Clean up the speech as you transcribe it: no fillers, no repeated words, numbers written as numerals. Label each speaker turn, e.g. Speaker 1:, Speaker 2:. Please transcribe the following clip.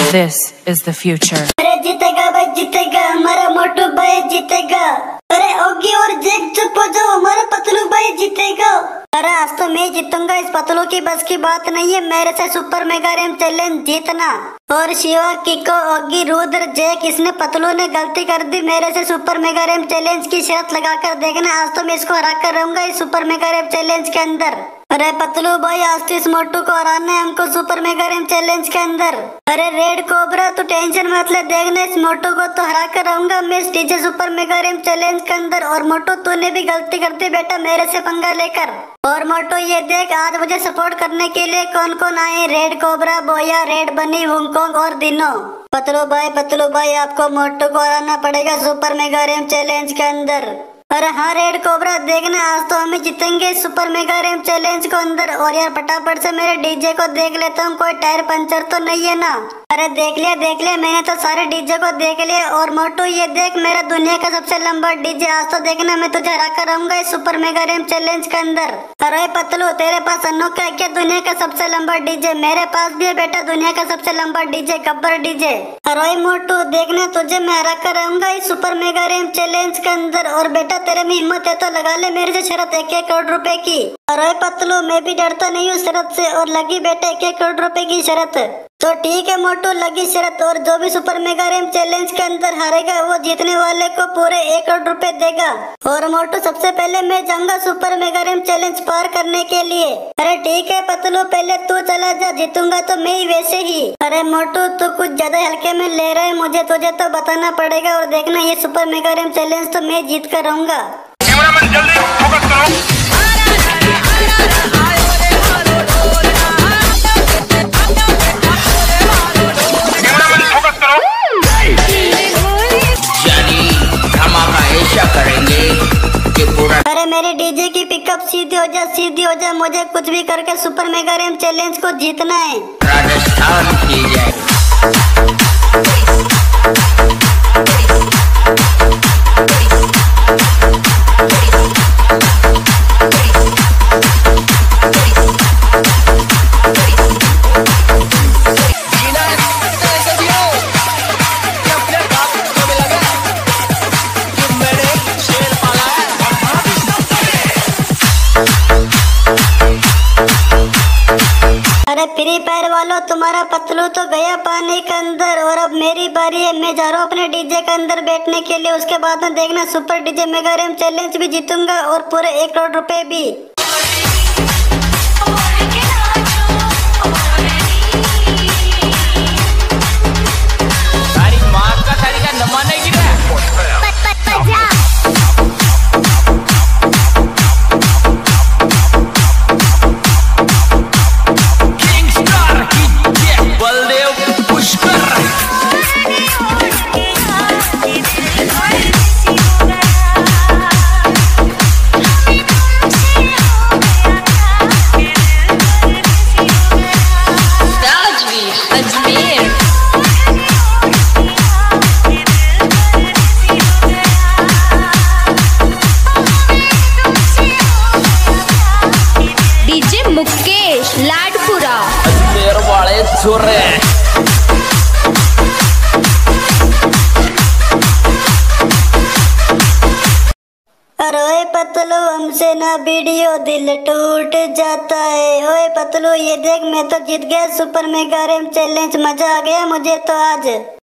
Speaker 1: This is the future.
Speaker 2: अरे जीतेगा भाई जीतेगा, हमारा मोटू भाई जीतेगा। अरे ओगी और जेक चुप हो जाओ, हमारा पतलू भाई जीतेगा। अरे आज तो मैं जीतूंगा, इस पतलू की बस की बात नहीं है मेरे से सुपर मेगा रेम चैलेंज जीतना। और Shiva, Kiko, Oggy, Rudra, Jack, इसने पतलू ने गलती कर दी, मेरे से सुपर मेगा रेम चैलेंज की शर्त लगाकर देखना, आज तो मैं इसको हरा कर रहूंगा इस सुपर मेगा रेम चैलेंज के अंदर। अरे पतलू भाई, आज तो इस मोटू को हराना है हमको सुपर मेगा रेम चैलेंज के अंदर। अरे रेड कोबरा, तू टेंशन मत ले, देखना इस मोटू को तो हरा कर रहूंगा मैं इस DJ super mega ram challenge के अंदर। और मोटू, तूने भी गलती कर दी बेटा मेरे से पंगा लेकर। और मोटू ये देख, आज मुझे सपोर्ट करने के लिए कौन कौन आए, रेड कोबरा, बोया, रेड बनी, हुंगकोंग और दिनो। पतलू भाई आपको मोटू को हराना पड़ेगा सुपर मेगा रेम चैलेंज के अंदर। अरे हाँ रेड कोबरा, देखना आज तो हमें जीतेंगे सुपर मेगा रेम चैलेंज को अंदर। और यार फटाफट से मेरे डीजे को देख लेता हूँ, कोई टायर पंचर तो नहीं है ना। अरे देख लिया मैंने तो सारे डीजे को देख लिया। और मोटू ये देख, मेरा दुनिया का सबसे लंबा डीजे, आज तो देखना मैं तुझे हरा कर रहूंगा इस सुपर मेगा रेम चैलेंज के अंदर। अरे पतलू, तेरे पास अनोखा है क्या दुनिया का सबसे लंबा डीजे? मेरे पास भी है बेटा दुनिया का सबसे लंबा डीजे, गब्बर डीजे। अरे मोटू, देखना तुझे मैं हरा कर रहूंगा इस सुपर मेगा रेम चैलेंज के अंदर। और बेटा तेरे में हिम्मत है तो लगा ले मेरे से शर्त 1-1 करोड़ रुपए की। अरे पतलू, मैं भी डरता नहीं हूँ शर्त से, और लगी बेटा 1-1 करोड़ रुपए की शर्त। तो ठीक है मोटू, लगी शर्त। और जो भी सुपर मेगा रेम चैलेंज के अंदर हारेगा वो जीतने वाले को पूरे 1 करोड़ रुपए देगा। और मोटू, सबसे पहले मैं जाऊंगा सुपर मेगा रेम चैलेंज पार करने के लिए। अरे ठीक है पतलू, पहले तू चला जा, जीतूंगा तो मैं ही वैसे ही। अरे मोटू, तू कुछ ज्यादा हल्के में ले रहा है मुझे, तुझे तो बताना पड़ेगा। और देखना ये सुपर मेगा रेम चैलेंज तो मैं जीत कर रहूंगा।
Speaker 3: जल्दी फोकस करो।
Speaker 2: अरे मेरे डीजे की पिकअप सीधी हो जा, मुझे कुछ भी करके सुपर मेगा रेम चैलेंज को जीतना है।
Speaker 4: राजस्थान की जय।
Speaker 2: अरे फ्री फायर वालों, तुम्हारा पतलू तो गया पानी के अंदर, और अब मेरी बारी है। मैं जा रहा हूँ अपने डीजे के अंदर बैठने के लिए, उसके बाद में देखना super DJ mega ram challenge भी जीतूंगा और पूरे 1 करोड़ रुपए भी।
Speaker 5: मुकेश लाडपुरा
Speaker 4: वाले छोरे।
Speaker 2: अरे ओए पतलू, हमसे ना वीडियो दिल टूट जाता है। ओए पतलू, ये देख मैं तो जीत गया सुपर मेगा रेम चैलेंज, मजा आ गया मुझे तो आज।